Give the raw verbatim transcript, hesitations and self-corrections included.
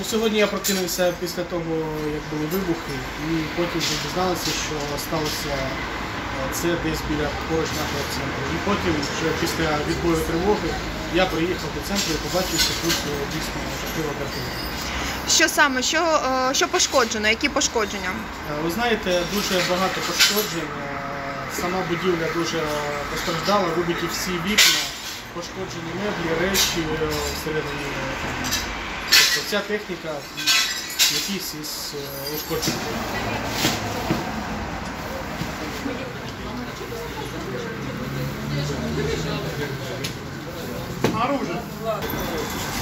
Сьогодні я прокинувся після того, як були вибухи, і потім вже дізналися, що сталося це десь біля поруч нашого центру. І потім, вже після відбою тривоги, я приїхав до центру і побачив, що тут дійсно жахлива картина. Що саме? Що, що пошкоджено? Які пошкодження? Ви знаєте, дуже багато пошкоджень. Сама будівля дуже постраждала, вибиті всі вікна, пошкоджені меблі, речі всередині. Тобто вся техніка якісь із ушкоджень. Оружие.